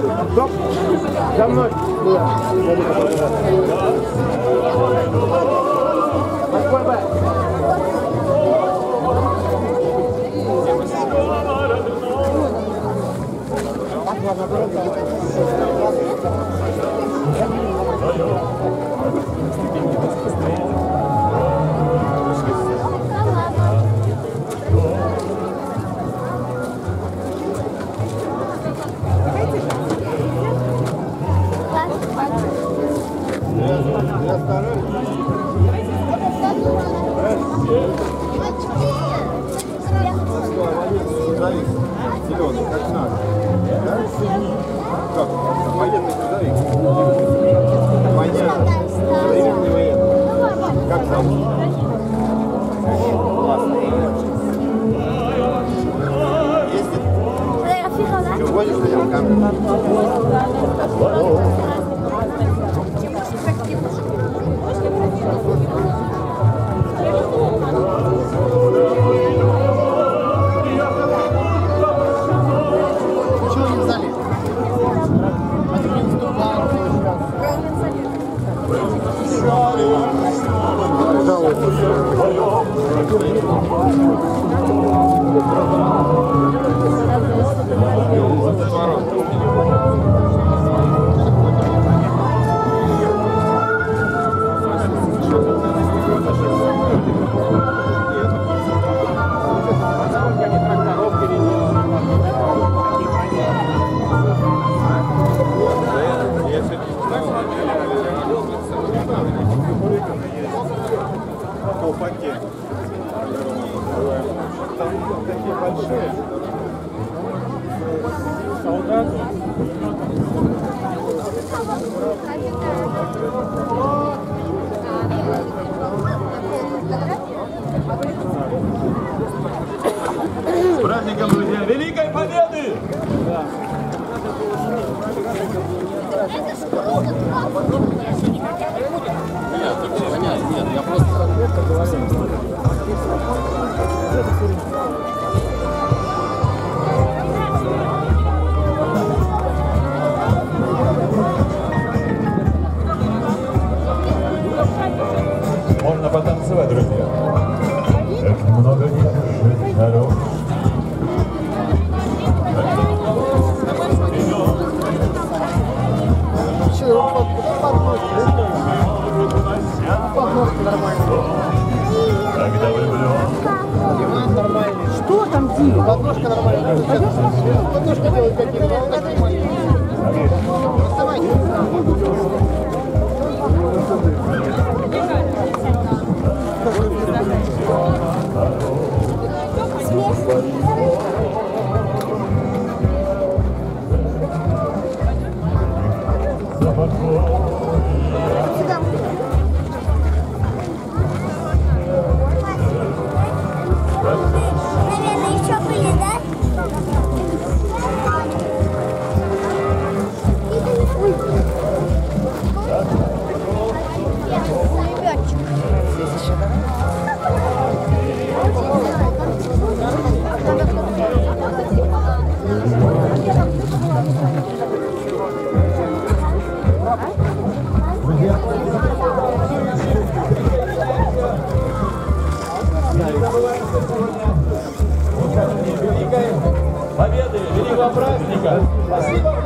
Стоп! За мной! Какой бы? Зеленый, как надо. Да? Как? Военный грузовик. Понятно. Современный военный. Как зовут? Классно. Ездит? Что, возишь на нем камеру? Такие большие. Солдаты. С праздником, друзья! Великой Победы! Да. Нет, я просто можно потанцевать, друзья. Как много держит народ. Когда влюблен. Нормальный. Что там, Дима? Подножка нормальная. Подножка делает какие-то. Доставайте. Наверное, еще были, да? Великой Победы, великого праздника! Спасибо!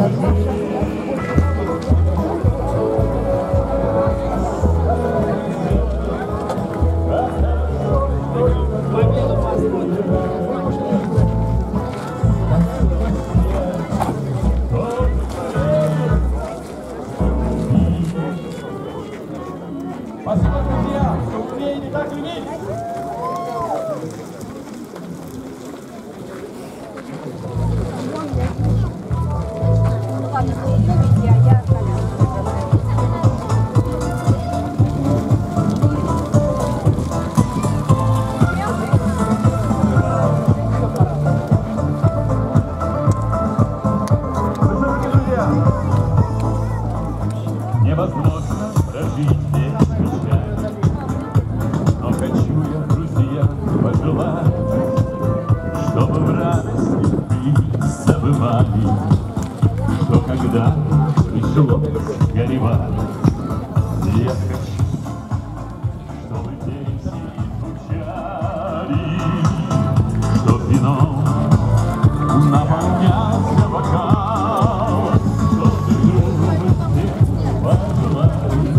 Спасибо, друзья! Кто умеет, так умеет! Ладно, вы любите, а я невозможно прожить без печали, но хочу я, друзья, пожелать, чтобы в радости вы забывали, что когда пришлось горевать. Я хочу, чтобы песни звучали, чтоб вином наполнялся бокал, чтобы друг всех пожелали.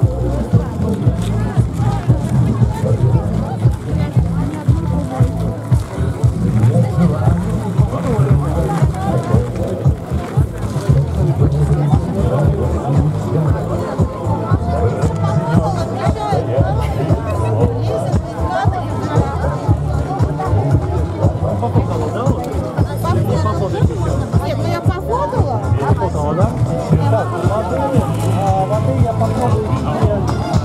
Нет, ну я пофотала. Пофотала, да? Так, воды я попробую себе.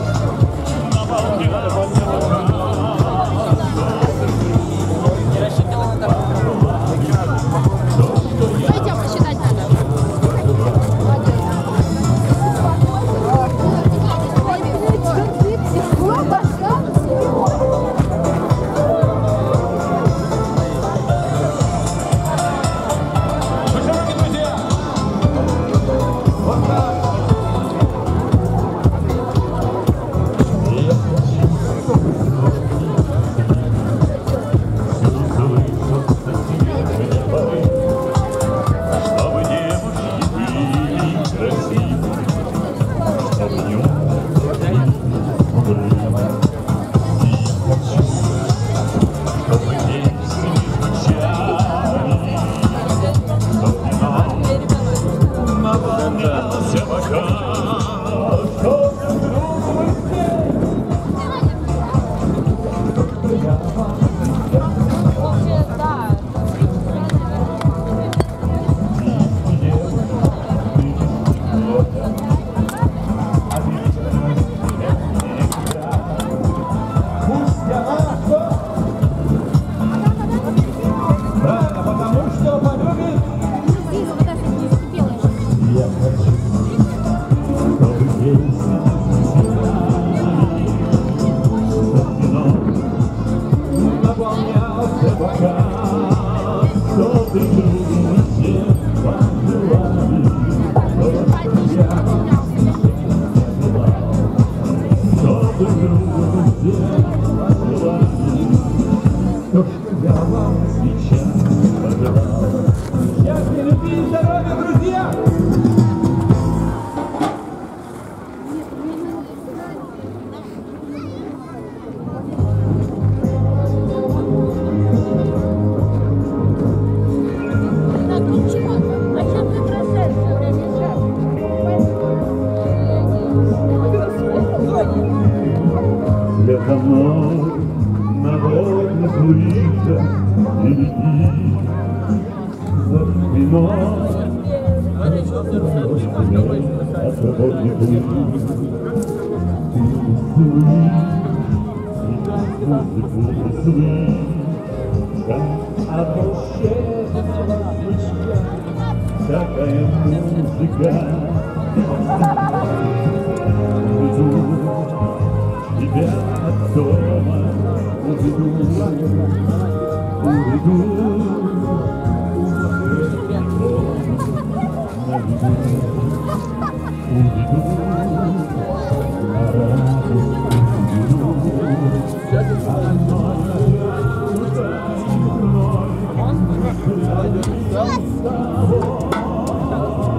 Пойдем, посчитать надо. Счастья, любви и здоровья, друзья! Для мной народ не слышит и летит за спиной. Отработный путь, ты музыку слышь, как обращается музыка, такая музыка. Тебя от дома уведу, уведу,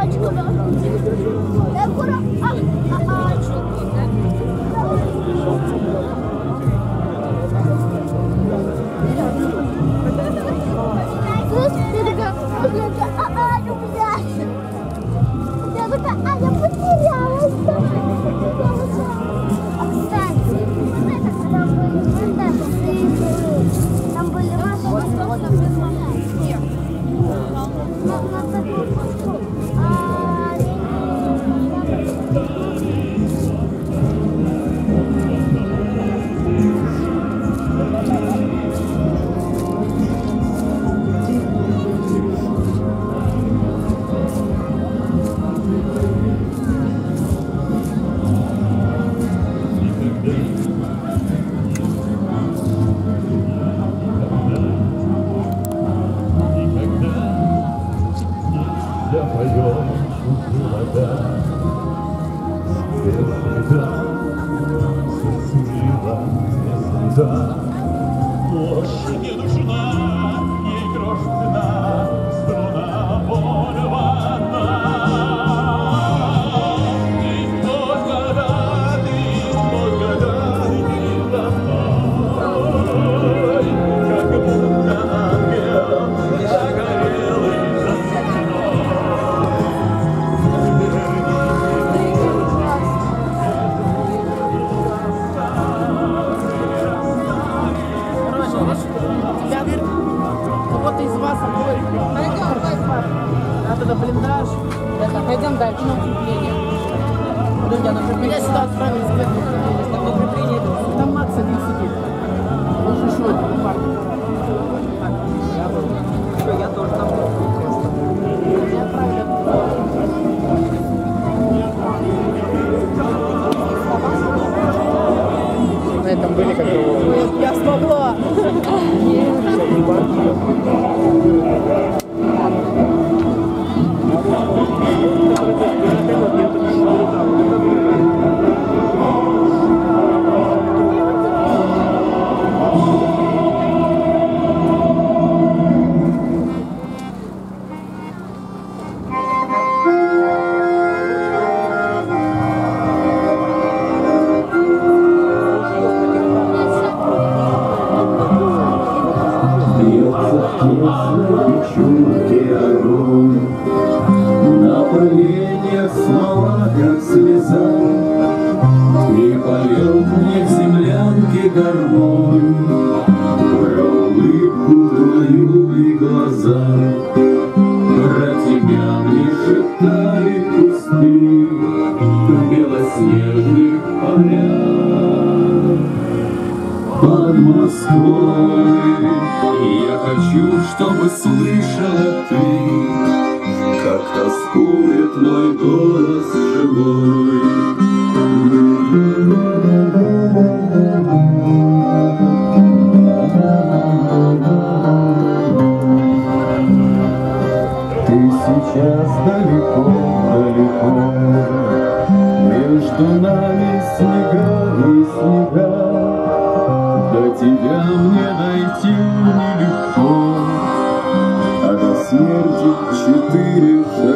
Ложь не нужна, ей грош цена, струна порвана. Ты благодарный мило мной, как будто ангел загорелый за стеной. Кого-то из вас обоих. Надо на блиндаж. Пойдем дальше на укрепление. Меня сюда отправили с на укрепление. Там Макс один сидит. Он же еще один парк. Я тоже там был. Меня отправили. На этом были как бы... Я смогла! Печурки огонь, на поленьях смола, как слеза, и поет мне в землянке гармонь про улыбку твою и глаза. Про тебя мне шептали кусты в белоснежных полях под Москвой. Я хочу, чтобы слышала ты, как тоскует мой голос живой. Ты сейчас далеко-далеко, между нами снега и снега. До тебя мне дойти нелегко, а до смерти 4 шага.